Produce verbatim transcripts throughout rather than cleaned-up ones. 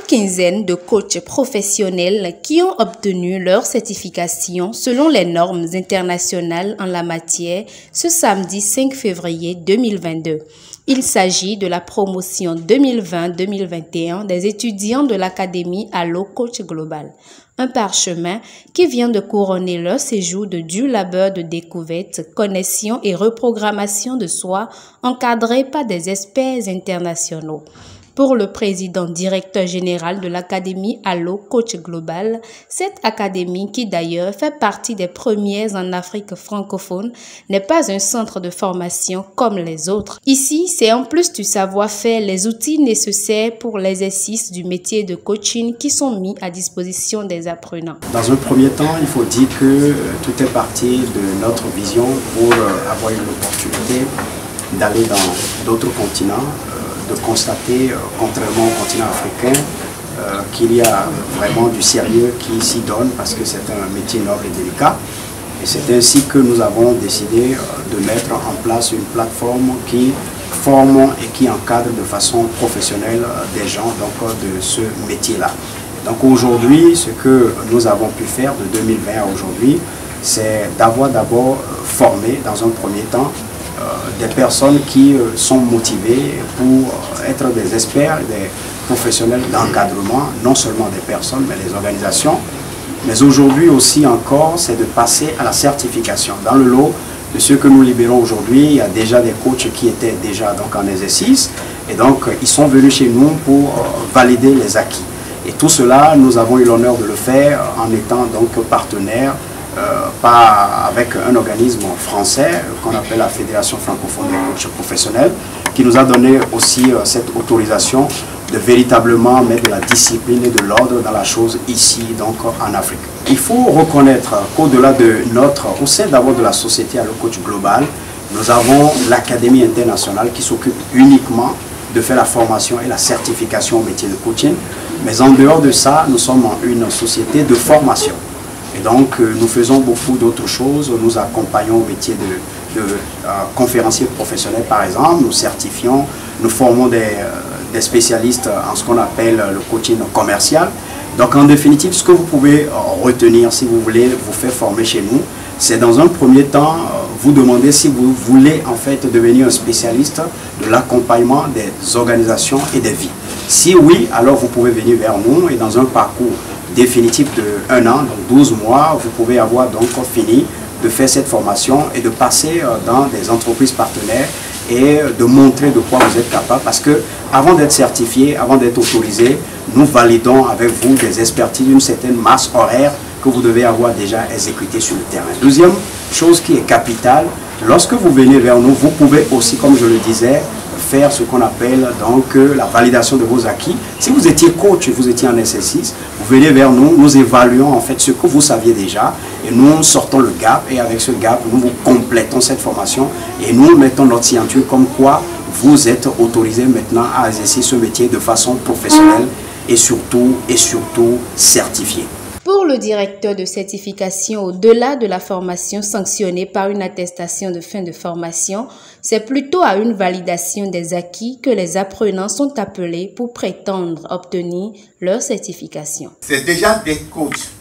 quinzaine de coachs professionnels qui ont obtenu leur certification selon les normes internationales en la matière ce samedi cinq février deux mille vingt-deux. Il s'agit de la promotion deux mille vingt deux mille vingt et un des étudiants de l'Académie Allo Coach Global. Un parchemin qui vient de couronner leur séjour de dur labeur de découverte, connexion et reprogrammation de soi encadré par des experts internationaux. Pour le président directeur général de l'Académie Allo Coach Global, cette académie qui d'ailleurs fait partie des premières en Afrique francophone n'est pas un centre de formation comme les autres. Ici, c'est en plus du savoir-faire les outils nécessaires pour l'exercice du métier de coaching qui sont mis à disposition des apprenants. Dans un premier temps, il faut dire que tout est parti de notre vision pour avoir une opportunité d'aller dans d'autres continents, de constater, contrairement au continent africain, euh, qu'il y a vraiment du sérieux qui s'y donne parce que c'est un métier noble et délicat. Et c'est ainsi que nous avons décidé de mettre en place une plateforme qui forme et qui encadre de façon professionnelle des gens donc, de ce métier-là. Donc aujourd'hui, ce que nous avons pu faire de deux mille vingt à aujourd'hui, c'est d'avoir d'abord formé dans un premier temps des personnes qui sont motivées pour être des experts, des professionnels d'encadrement, non seulement des personnes, mais des organisations. Mais aujourd'hui aussi encore, c'est de passer à la certification. Dans le lot de ceux que nous libérons aujourd'hui, il y a déjà des coachs qui étaient déjà donc en exercice. Et donc, ils sont venus chez nous pour valider les acquis. Et tout cela, nous avons eu l'honneur de le faire en étant donc partenaires Euh, pas avec un organisme français qu'on appelle la Fédération francophone des coachs professionnels, qui nous a donné aussi euh, cette autorisation de véritablement mettre de la discipline et de l'ordre dans la chose ici, donc en Afrique. Il faut reconnaître qu'au-delà de notre, au sein d'abord de la société Allo Coach Global, nous avons l'Académie internationale qui s'occupe uniquement de faire la formation et la certification au métier de coaching. Mais en dehors de ça, nous sommes une société de formation. Et donc, euh, nous faisons beaucoup d'autres choses. Nous accompagnons au métier de, de euh, conférencier professionnel, par exemple. Nous certifions, nous formons des, euh, des spécialistes en ce qu'on appelle le coaching commercial. Donc, en définitive, ce que vous pouvez euh, retenir si vous voulez vous faire former chez nous, c'est dans un premier temps, euh, vous demander si vous voulez en fait devenir un spécialiste de l'accompagnement des organisations et des vies. Si oui, alors vous pouvez venir vers nous et dans un parcours définitif de un an, donc douze mois, vous pouvez avoir donc fini de faire cette formation et de passer dans des entreprises partenaires et de montrer de quoi vous êtes capable, parce que avant d'être certifié, avant d'être autorisé, nous validons avec vous des expertises d'une certaine masse horaire que vous devez avoir déjà exécuté sur le terrain. Deuxième chose qui est capitale, lorsque vous venez vers nous, vous pouvez aussi, comme je le disais, faire ce qu'on appelle donc la validation de vos acquis. Si vous étiez coach et vous étiez en exercice, vous venez vers nous, nous évaluons en fait ce que vous saviez déjà et nous sortons le gap et avec ce gap, nous vous complétons cette formation et nous mettons notre signature comme quoi vous êtes autorisé maintenant à exercer ce métier de façon professionnelle et surtout, et surtout certifié. Pour le directeur de certification, au-delà de la formation sanctionnée par une attestation de fin de formation, c'est plutôt à une validation des acquis que les apprenants sont appelés pour prétendre obtenir leur certification. C'est déjà des coachs.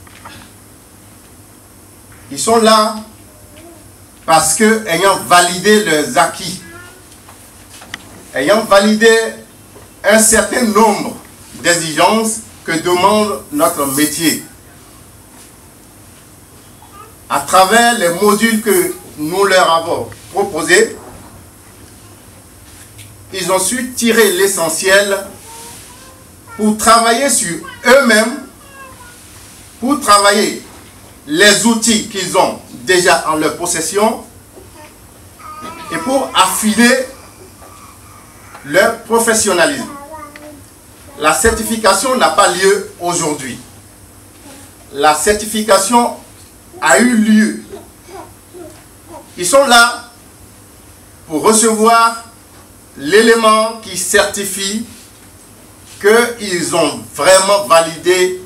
Ils sont là parce que, ayant validé leurs acquis, ayant validé un certain nombre d'exigences que demande notre métier, à travers les modules que nous leur avons proposés, ils ont su tirer l'essentiel pour travailler sur eux-mêmes, pour travailler les outils qu'ils ont déjà en leur possession et pour affiner leur professionnalisme. La certification n'a pas lieu aujourd'hui. La certification a eu lieu. Ils sont là pour recevoir l'élément qui certifie qu'ils ont vraiment validé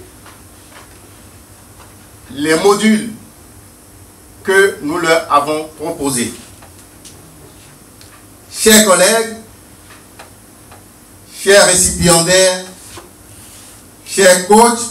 les modules que nous leur avons proposés. Chers collègues, chers récipiendaires, chers coachs,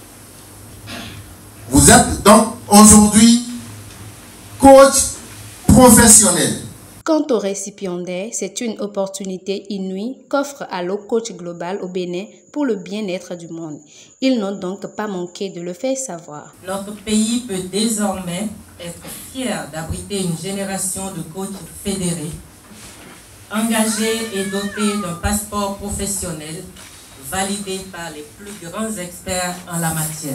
vous êtes donc aujourd'hui coach professionnel. Quant aux récipiendaires, c'est une opportunité inouïe qu'offre Allo Coach Global au Bénin pour le bien-être du monde. Ils n'ont donc pas manqué de le faire savoir. Notre pays peut désormais être fier d'abriter une génération de coachs fédérés, engagés et dotés d'un passeport professionnel validé par les plus grands experts en la matière.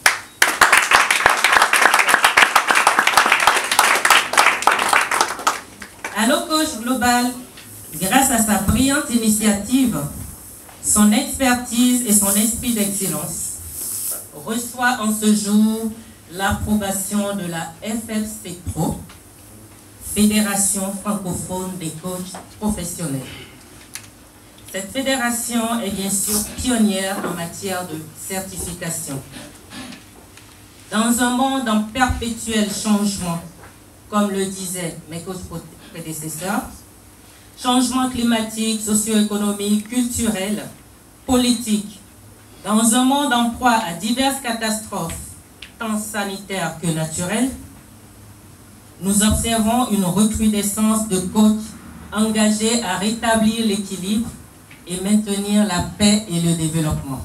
Allo Coach Global, grâce à sa brillante initiative, son expertise et son esprit d'excellence, reçoit en ce jour l'approbation de la F F C Pro, Fédération francophone des coachs professionnels. Cette fédération est bien sûr pionnière en matière de certification. Dans un monde en perpétuel changement, comme le disaient mes coachs prédécesseurs, changement climatique, socio-économique, culturel, politique, dans un monde en proie à diverses catastrophes, tant sanitaires que naturelles, nous observons une recrudescence de coachs engagés à rétablir l'équilibre et maintenir la paix et le développement.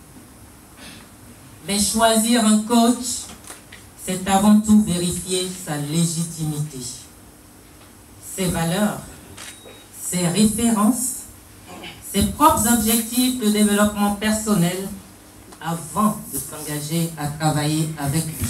Mais choisir un coach, c'est avant tout vérifier sa légitimité, ses valeurs, ses références, ses propres objectifs de développement personnel avant de s'engager à travailler avec lui.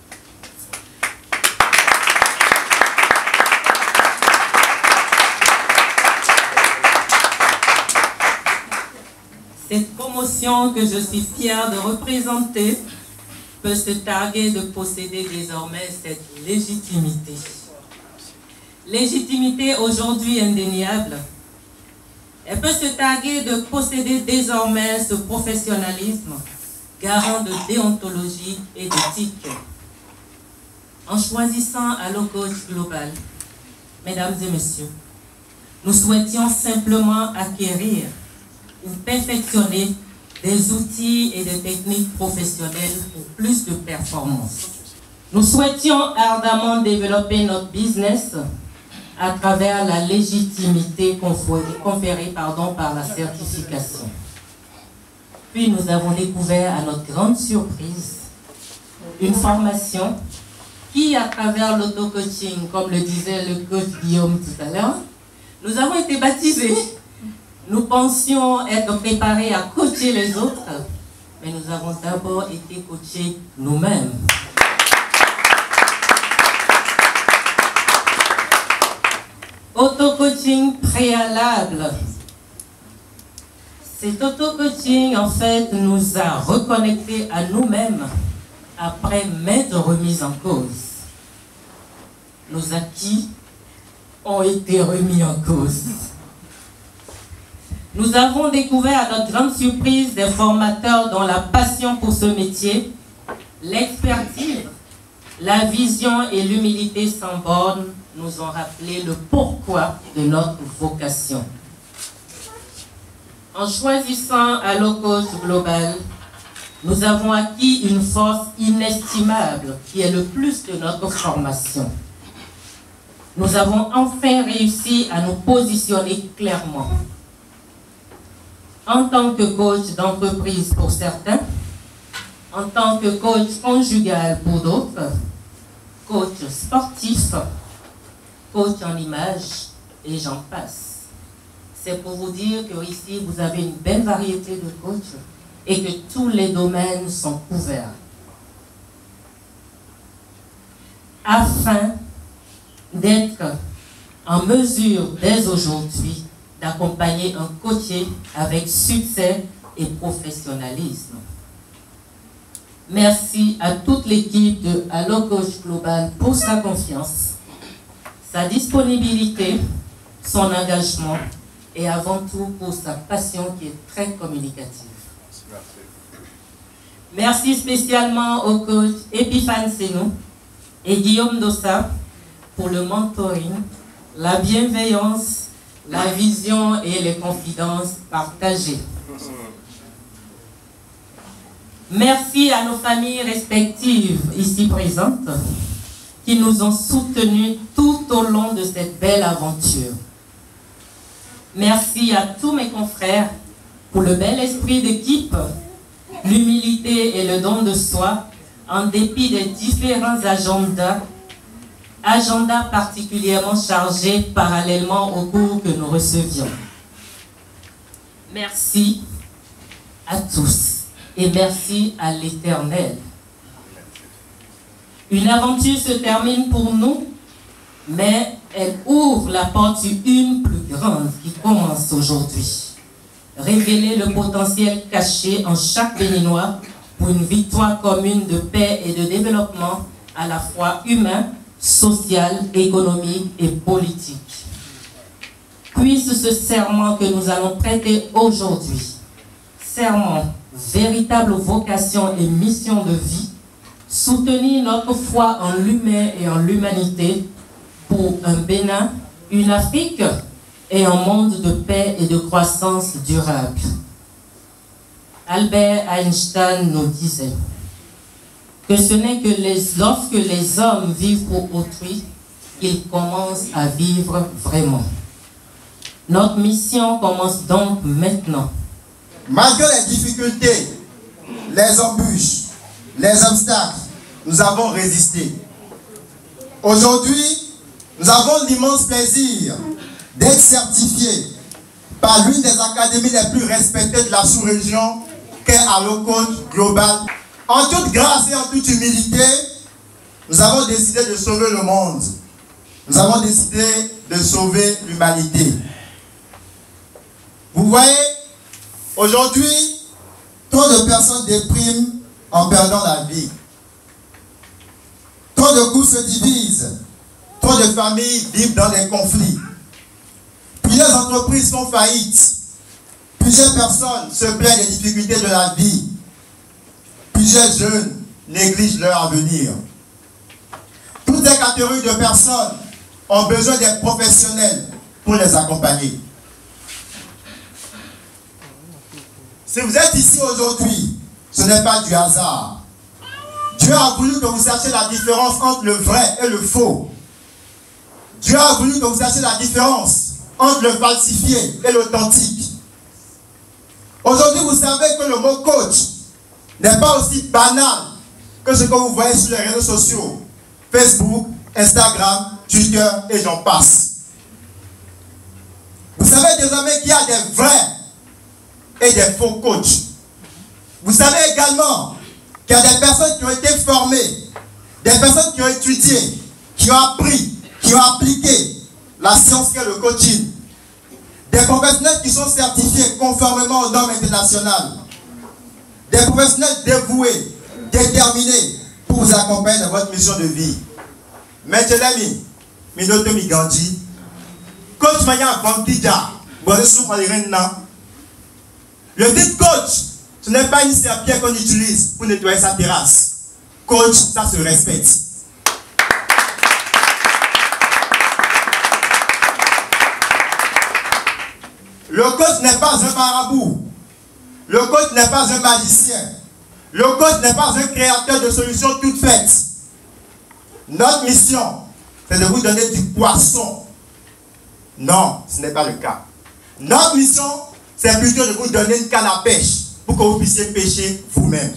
Cette promotion que je suis fière de représenter peut se targuer de posséder désormais cette légitimité. Légitimité aujourd'hui indéniable. Elle peut se targuer de posséder désormais ce professionnalisme, garant de déontologie et d'éthique. En choisissant Allo Coach Global, mesdames et messieurs, nous souhaitions simplement acquérir ou perfectionner des outils et des techniques professionnelles pour plus de performance. Nous souhaitions ardemment développer notre business à travers la légitimité conférée pardon, par la certification. Puis nous avons découvert à notre grande surprise une formation qui, à travers l'auto-coaching, comme le disait le coach Guillaume tout à l'heure, nous avons été baptisés. Nous pensions être préparés à coacher les autres, mais nous avons d'abord été coachés nous-mêmes. Auto-coaching préalable. Cet auto-coaching, en fait, nous a reconnectés à nous-mêmes après maintes remises en cause. Nos acquis ont été remis en cause. Nous avons découvert à notre grande surprise des formateurs dont la passion pour ce métier, l'expertise, la vision et l'humilité sans borne nous ont rappelé le pourquoi de notre vocation. En choisissant Allo Coach Global, nous avons acquis une force inestimable qui est le plus de notre formation. Nous avons enfin réussi à nous positionner clairement. En tant que coach d'entreprise pour certains, en tant que coach conjugal pour d'autres, coach sportif, coach en image, et j'en passe. C'est pour vous dire que ici, vous avez une belle variété de coachs et que tous les domaines sont couverts. Afin d'être en mesure, dès aujourd'hui, d'accompagner un coaché avec succès et professionnalisme. Merci à toute l'équipe de Allo Coach Global pour sa confiance, sa disponibilité, son engagement et avant tout pour sa passion qui est très communicative. Merci spécialement au coach Epiphane Senou et Guillaume Dossa pour le mentoring, la bienveillance, la vision et les confidences partagées. Merci à nos familles respectives ici présentes qui nous ont soutenus tout au long de cette belle aventure. Merci à tous mes confrères pour le bel esprit d'équipe, l'humilité et le don de soi en dépit des différents agendas, agendas particulièrement chargés parallèlement aux cours que nous recevions. Merci à tous et merci à l'Éternel. Une aventure se termine pour nous, mais elle ouvre la porte sur une plus grande qui commence aujourd'hui. Révéler le potentiel caché en chaque Béninois pour une victoire commune de paix et de développement à la fois humain, social, économique et politique. Puisse ce serment que nous allons prêter aujourd'hui, serment, véritable vocation et mission de vie, soutenir notre foi en l'humain et en l'humanité pour un Bénin, une Afrique et un monde de paix et de croissance durable. Albert Einstein nous disait que ce n'est que les, lorsque les hommes vivent pour autrui qu'ils commencent à vivre vraiment. Notre mission commence donc maintenant. Malgré les difficultés, les embûches, les obstacles, nous avons résisté. Aujourd'hui, nous avons l'immense plaisir d'être certifiés par l'une des académies les plus respectées de la sous-région, qu'est Allocode Global. En toute grâce et en toute humilité, nous avons décidé de sauver le monde. Nous avons décidé de sauver l'humanité. Vous voyez, aujourd'hui, trop de personnes dépriment en perdant la vie. Trop de couples se divisent. Trop de familles vivent dans des conflits. Plusieurs entreprises font faillite. Plusieurs personnes se plaignent des difficultés de la vie. Plusieurs jeunes négligent leur avenir. Toutes les catégories de personnes ont besoin des professionnels pour les accompagner. Si vous êtes ici aujourd'hui, ce n'est pas du hasard. Dieu a voulu que vous sachiez la différence entre le vrai et le faux. Dieu a voulu que vous sachiez la différence entre le falsifié et l'authentique. Aujourd'hui, vous savez que le mot coach n'est pas aussi banal que ce que vous voyez sur les réseaux sociaux. Facebook, Instagram, Twitter et j'en passe. Vous savez désormais qu'il y a des vrais et des faux coachs. Vous savez également qu'il y a des personnes qui ont été formées, des personnes qui ont étudié, qui ont appris, qui ont appliqué la science qu'est le coaching. Des professionnels qui sont certifiés conformément aux normes internationales. Des professionnels dévoués, déterminés pour vous accompagner dans votre mission de vie. Maître Lamy, Minoto Migandji, coach Maya Bantija, le titre coach, ce n'est pas une serpillère qu'on utilise pour nettoyer sa terrasse. Coach, ça se respecte. Le coach n'est pas un marabout. Le coach n'est pas un magicien. Le coach n'est pas un créateur de solutions toutes faites. Notre mission, c'est de vous donner du poisson. Non, ce n'est pas le cas. Notre mission, c'est plutôt de vous donner une canne à pêche pour que vous puissiez pêcher vous-même.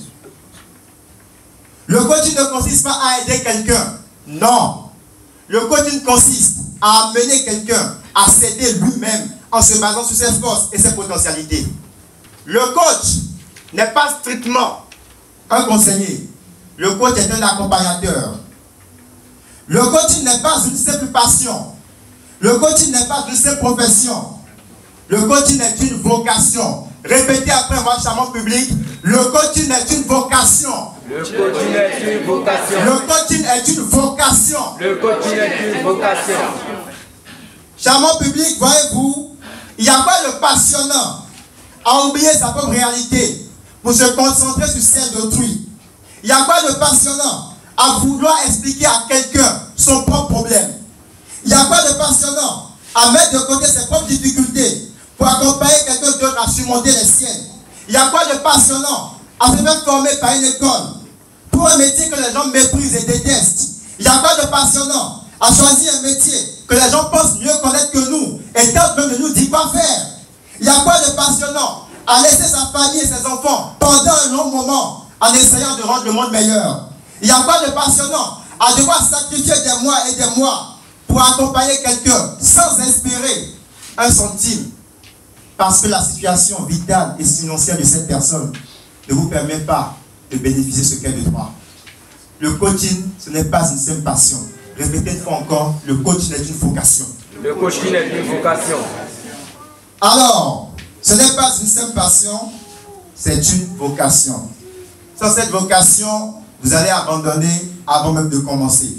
Le coaching ne consiste pas à aider quelqu'un. Non. Le coaching consiste à amener quelqu'un à s'aider lui-même en se basant sur ses forces et ses potentialités. Le coach n'est pas strictement un conseiller. Le coach est un accompagnateur. Le coaching n'est pas une simple passion. Le coaching n'est pas une simple profession. Le coaching est une vocation. Répétez après moi, charmant public. Le coaching est une vocation. Le coaching est une vocation. Le coaching est une vocation. Le coaching est une vocation. Charmant public, voyez-vous, il n'y a pas de passionnant à oublier sa propre réalité pour se concentrer sur celle d'autrui. Il n'y a pas de passionnant à vouloir expliquer à quelqu'un son propre problème. Il n'y a pas de passionnant à mettre de côté ses propres difficultés pour accompagner quelqu'un d'autre à surmonter les siennes. Il n'y a pas de passionnant à à se faire former par une école pour un métier que les gens méprisent et détestent? Il n'y a pas de passionnant à choisir un métier que les gens pensent mieux connaître que nous et tentent même de nous dire quoi faire. Il n'y a pas de passionnant à laisser sa famille et ses enfants pendant un long moment en essayant de rendre le monde meilleur. Il n'y a pas de passionnant à devoir sacrifier des mois et des mois pour accompagner quelqu'un sans espérer un centime parce que la situation vitale et financière de cette personne ne vous permet pas de bénéficier de ce qu'elle de droit. Le coaching, ce n'est pas une simple passion. Répétez une fois encore, le coaching est une vocation. Le coaching est une vocation. Alors, ce n'est pas une simple passion, c'est une vocation. Sans cette vocation, vous allez abandonner avant même de commencer.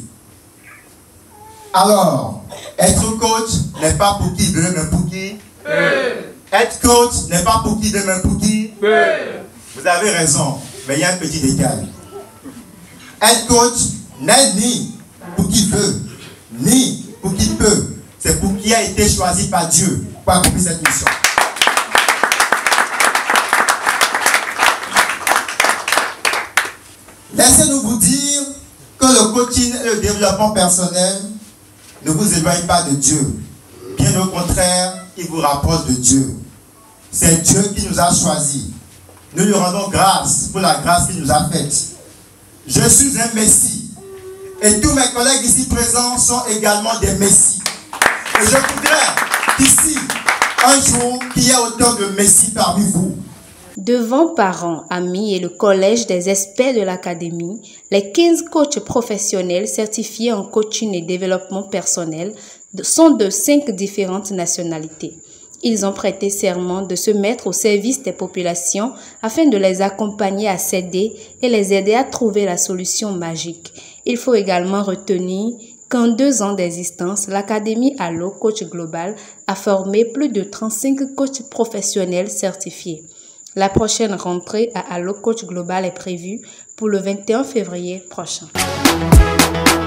Alors, être coach n'est pas pour qui veut, mais pour qui peut. Être coach n'est pas pour qui veut, mais pour qui peut. Vous avez raison, mais il y a un petit détail. Être coach n'est ni pour qui veut, ni pour qui peut. C'est pour qui a été choisi par Dieu pour accomplir cette mission. Laissez-nous vous dire que le coaching et le développement personnel ne vous éloignent pas de Dieu. Bien au contraire, il vous rapproche de Dieu. C'est Dieu qui nous a choisis. Nous lui rendons grâce pour la grâce qu'il nous a faite. Je suis un Messie. Et tous mes collègues ici présents sont également des Messies. Et je voudrais qu'ici, un jour, qu'il y ait autant de Messies parmi vous. Devant parents, amis et le collège des experts de l'académie, les quinze coachs professionnels certifiés en coaching et développement personnel sont de cinq différentes nationalités. Ils ont prêté serment de se mettre au service des populations afin de les accompagner à s'aider et les aider à trouver la solution magique. Il faut également retenir qu'en deux ans d'existence, l'Académie Allo Coach Global a formé plus de trente-cinq coachs professionnels certifiés. La prochaine rentrée à Allo Coach Global est prévue pour le vingt et un février prochain.